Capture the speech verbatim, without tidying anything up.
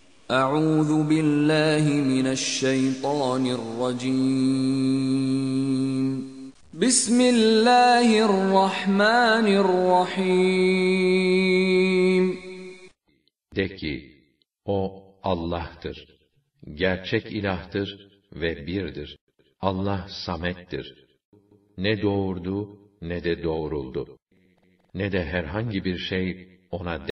أعوذ بالله من الشيطان الرجيم. بسم الله الرحمن الرحيم. De ki, o Allah'tır, gerçek ilahtır ve birdir. Allah samettir. Ne doğurdu, ne de doğruldu. Ne de herhangi bir şey ona